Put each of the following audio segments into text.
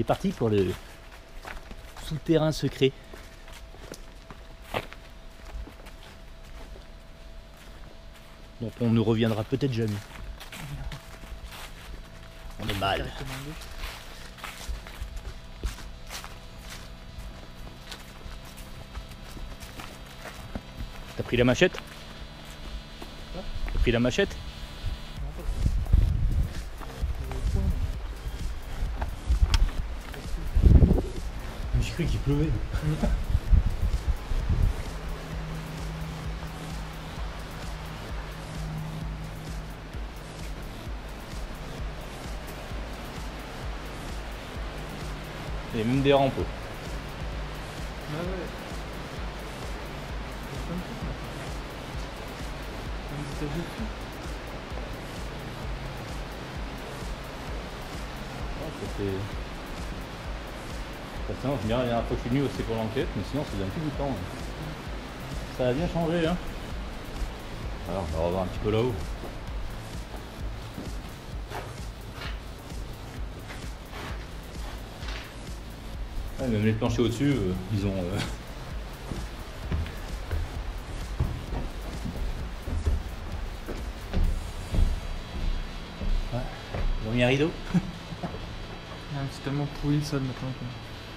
parti pour le souterrain secret. Dont on ne reviendra peut-être jamais. On est mal. T'as pris la machette? T'as pris la machette? J'ai cru qu'il pleuvait. Il y a même des rampes. Ah ouais. En général, la dernière fois que je suis venu, c'est pour l'enquête, mais sinon, c'est un petit bout de temps. Ça a bien changé, hein. Alors, on va revoir un petit peu là-haut. Ouais, même les planchers au-dessus, ils ont... Ouais, ils ont mis un rideau. C'est tellement pourri le sol maintenant. Quoi.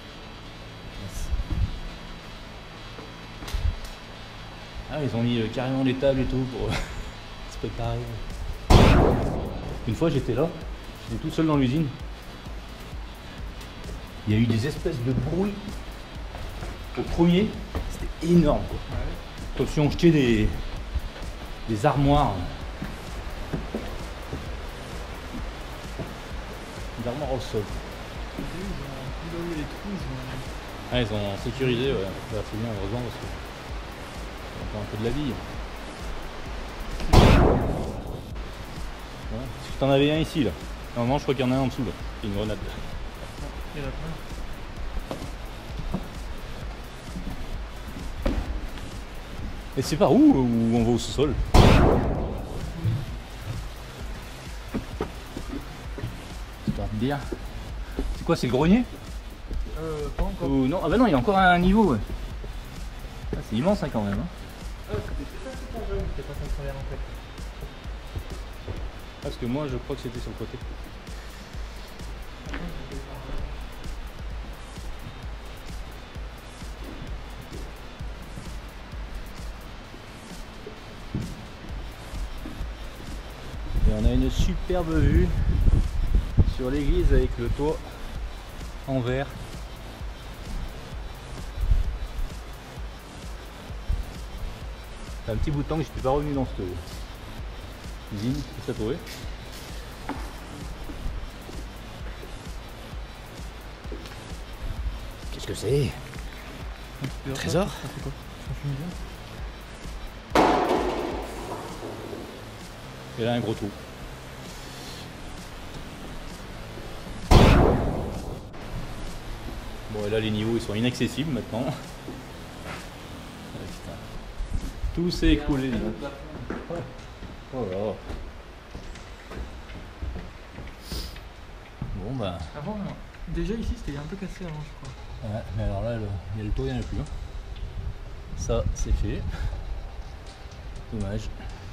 Ah, ils ont mis carrément les tables et tout pour se préparer. Une fois j'étais là, j'étais tout seul dans l'usine. Il y a eu des espèces de bruits. Au premier, c'était énorme quoi. Ouais. Comme si on jetait des armoires. Des armoires au sol. Ah, ils ont sécurisé, ouais. Bah, c'est bien, heureusement, parce que c'est encore un peu de la vie. Ouais. Parce que t'en avais un ici, là. Normalement, je crois qu'il y en a un en dessous, là. C'est une grenade. Il y en a plein. Et c'est par où on va au sous-sol? C'est pas bien. C'est quoi, c'est le grenier? Pas encore. Non, ah bah non, il y a encore un niveau. Ouais. Ah, c'est immense hein, quand même. Hein. C'était pas ça le travers en fait. Parce que moi je crois que c'était sur le côté. Et on a une superbe vue sur l'église avec le toit en verre. Ça fait un petit bout de temps que je ne suis pas revenu dans cette usine, c'est ça trouvé. Qu'est-ce que c'est? Un trésor? Et là un gros trou. Bon et là les niveaux ils sont inaccessibles maintenant. Tout s'est écoulé. Oh là. Bon bah. Avant, déjà ici c'était un peu cassé avant je crois. Ouais, mais alors là, il y a le toit, il n'y en a plus. Hein. Ça, c'est fait. Dommage.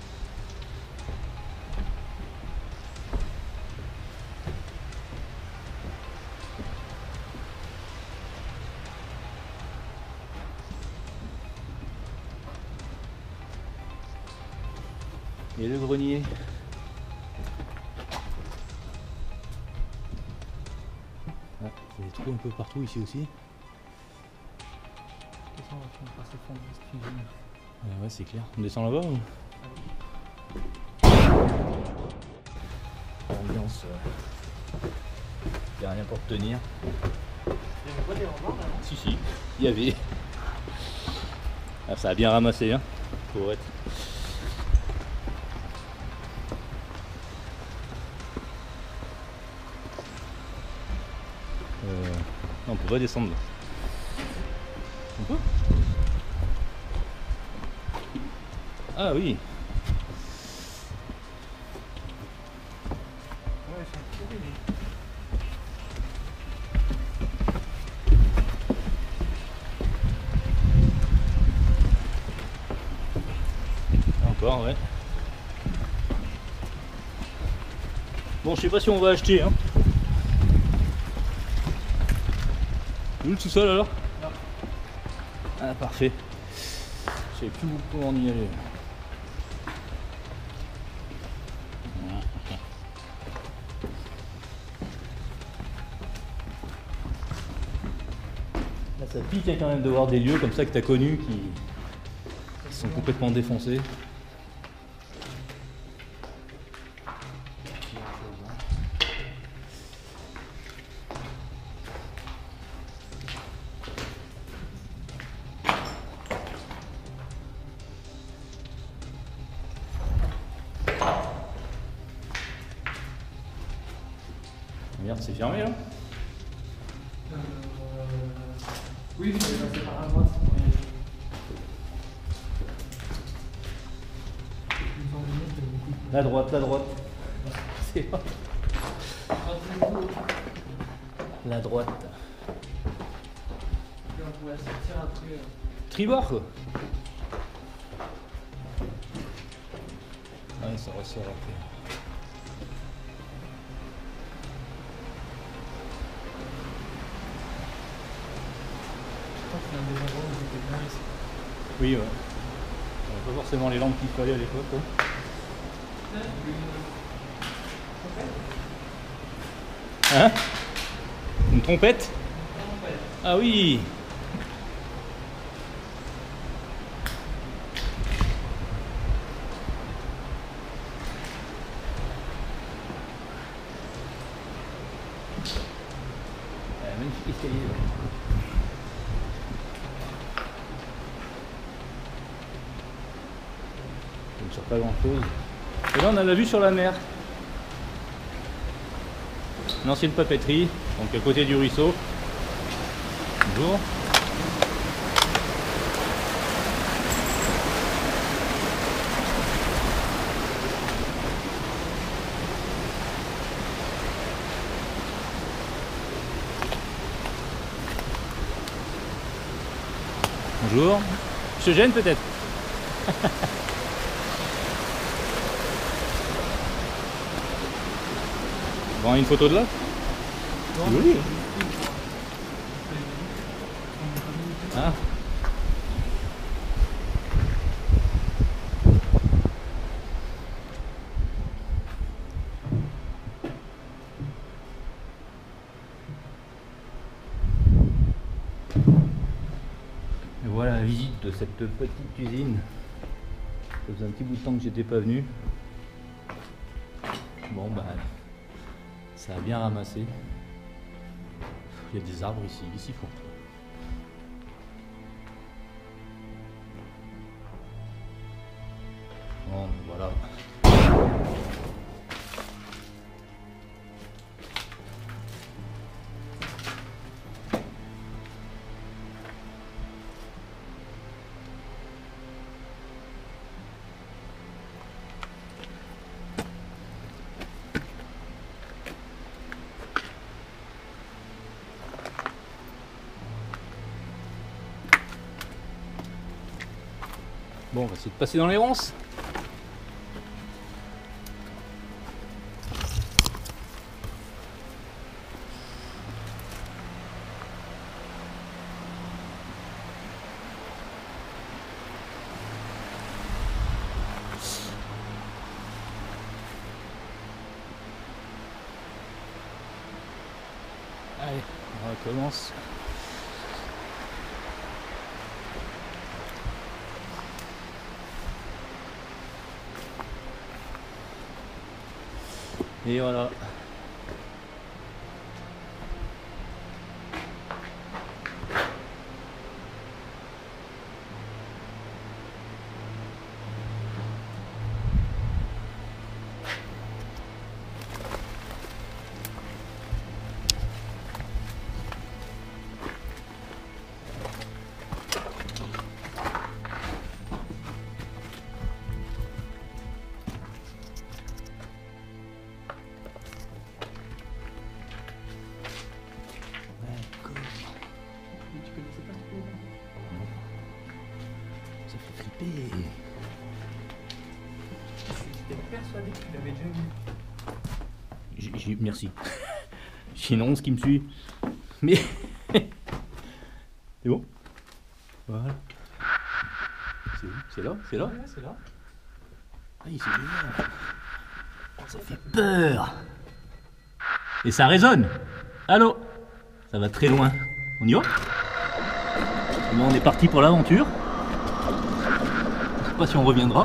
Et le grenier. Ah, il y a des trous un peu partout ici aussi. De toute façon, on va finir par s'effondrer cette usine. Ouais, c'est clair. On descend là-bas ou... L'ambiance. Il n'y a rien pour tenir. Il y avait pas des remords là? Si, si, il y avait. Ah, ça a bien ramassé, hein, pour être. Non, on peut pas descendre là. On peut? Ah oui. Ouais, c'est un peu pourri, D'accord, ouais. Bon, je sais pas si on va acheter, hein. Où le sous-sol alors? Là. Ah, parfait. Je sais plus où on y aller. Voilà. Là, ça pique hein, quand même de voir des lieux comme ça que tu as connus qui sont complètement défoncés. Merde, c'est fermé là? Oui, mais c'est par à droite. La droite, la droite. C'est pas. La droite. On pourrait sortir après. Tribord quoi. Ouais, ça ressort après. Je pense qu'il y a des endroits où c'était bien ici. Oui, ouais. On avait pas forcément les lampes qu'il fallait à l'époque. Quoi. Hein? Une trompette? Ah oui! Magnifique escalier. On ne sort pas grand chose. Et là on a la vue sur la mer. Une ancienne papeterie, donc à côté du ruisseau. Bonjour. Bonjour. Je te gêne peut-être? Prends une photo de là? Oui. Ah. Et voilà la visite de cette petite usine. Ça faisait un petit bout de temps que j'étais pas venu. Bon bah ça a bien ramassé. Il y a des arbres ici, ici faut. Bon voilà. Bon, on va essayer de passer dans les ronces. Allez, on recommence. Et voilà. Ça fait flipper. persuadé que tu l'avais déjà vu. Merci. J'ai une ronce qui me suit. Mais... C'est bon? Voilà. C'est où? C'est là? C'est là? Ouais, c'est là. Ah, c'est génial. Oh, ça fait peur. Et ça résonne. Allô? Ça va très loin. On y va? Bon, on est parti pour l'aventure. Je sais pas si on reviendra.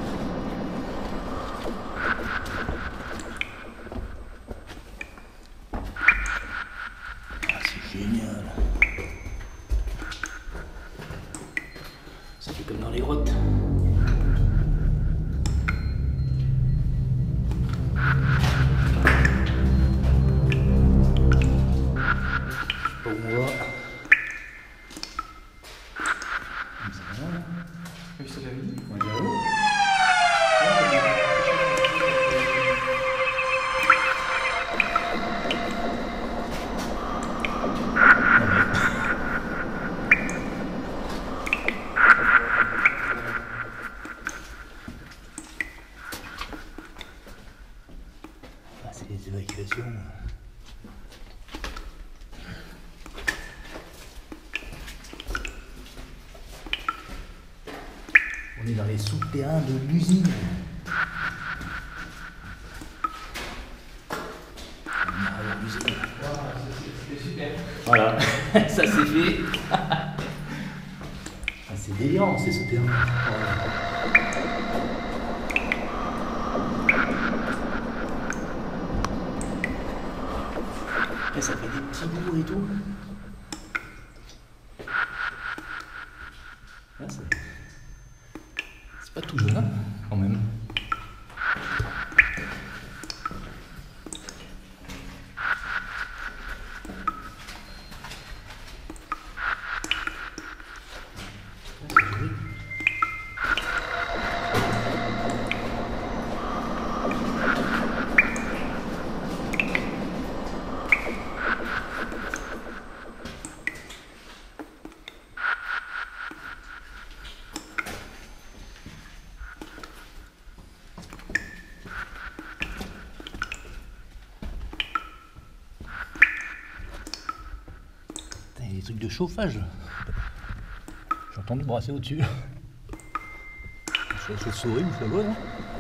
Ah, c'est génial. Ça fait comme dans les grottes. Bon, on va. Oui, je te l'avais dit. On dirait où? Ah, c'est les évacuations. On est dans les souterrains de l'usine. C'était super. Voilà, ça c'est fait. Ah, c'est délirant ces souterrains. Et ça fait des petits bouts et tout. Ah, c'est pas tout jeune, hein, quand même. Il y a des trucs de chauffage. J'ai entendu brasser au-dessus. C'est la chauve-souris ou c'est la bonne, hein?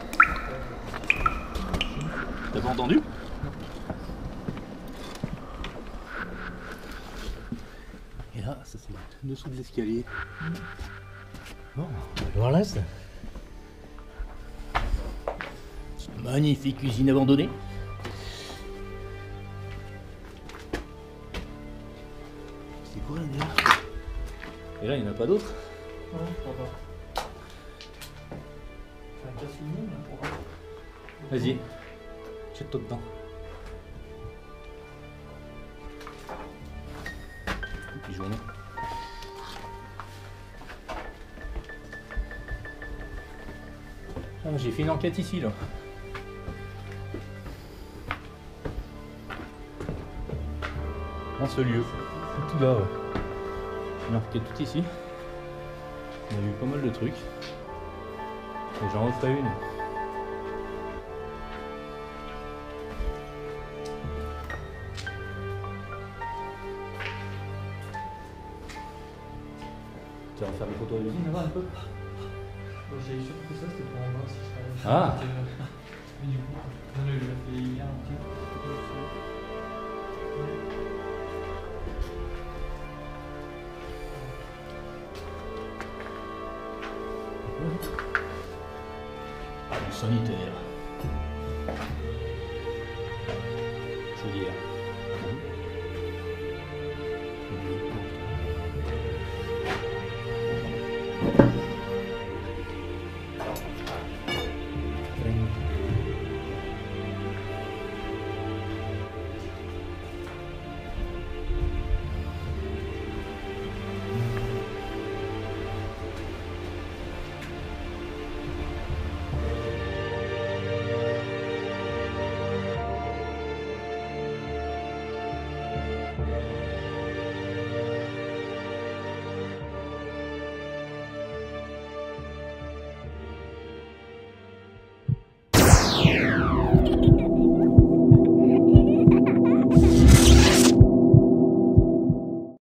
T'as pas entendu? Et là, ça c'est le dessous de l'escalier. Bon, on va voir là, ça. Magnifique usine abandonnée. C'est quoi là déjà? Et là, il n'y en a pas d'autres? Non, je crois pas. C'est un casse-mine, là, pour voir. Vas-y, jette-toi dedans. Petite journée. Ah, j'ai fait une enquête ici là. Dans ce lieu. Tout là, ouais. Une enquête tout ici. On a eu pas mal de trucs. Et j'en referai une. Tu vas refaire des photos de l'usine là-bas un peu? Bon, j'ai surtout que ça, c'était pour en voir si je savais. Ah. Mais du coup, on l'a fait hier, un petit peu. Sanitaire.